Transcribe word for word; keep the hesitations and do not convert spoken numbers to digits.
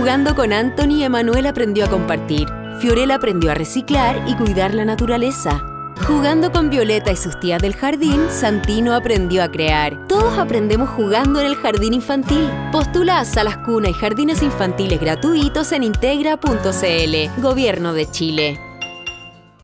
Jugando con Anthony, Emanuel aprendió a compartir. Fiorella aprendió a reciclar y cuidar la naturaleza. Jugando con Violeta y sus tías del jardín, Santino aprendió a crear. Todos aprendemos jugando en el jardín infantil. Postula a salas cuna y jardines infantiles gratuitos en integra punto c l. Gobierno de Chile.